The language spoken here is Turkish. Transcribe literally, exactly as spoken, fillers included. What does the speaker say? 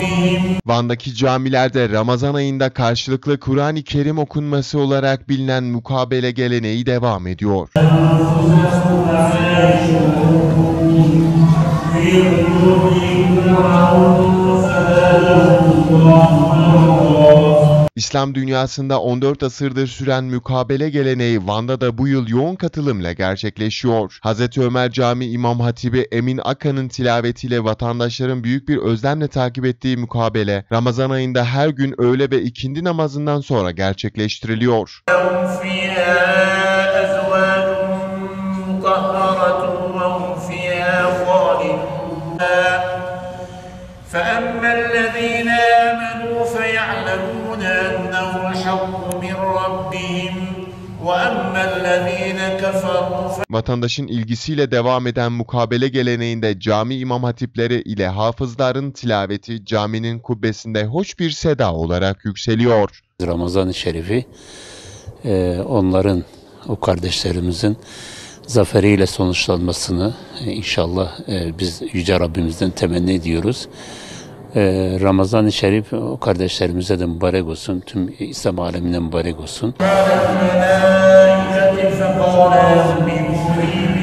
Van'daki camilerde Ramazan ayında karşılıklı Kur'an-ı Kerim okunması olarak bilinen mukabele geleneği devam ediyor. İslam dünyasında on dört asırdır süren mukabele geleneği Van'da da bu yıl yoğun katılımla gerçekleşiyor. Hazreti Ömer Camii İmam Hatibi Emin Akan'ın tilavetiyle vatandaşların büyük bir özlemle takip ettiği mukabele, Ramazan ayında her gün öğle ve ikindi namazından sonra gerçekleştiriliyor. فَأَمَّا الَّذ۪ينَ آمَنُوا فَيَعْلَمُونَ أَنَّهُ الْحَقُّ مِنْ رَبِّهِمْ وَأَمَّا الَّذ۪ينَ كَفَرُوا. Vatandaşın ilgisiyle devam eden mukabele geleneğinde cami imam hatipleri ile hafızların tilaveti caminin kubbesinde hoş bir seda olarak yükseliyor. Ramazan-ı Şerif'i e, onların, o kardeşlerimizin zaferiyle sonuçlanmasını e, inşallah e, biz Yüce Rabbimizden temenni ediyoruz. E, Ramazan-ı Şerif o kardeşlerimize de mübarek olsun, tüm İslam alemine mübarek olsun.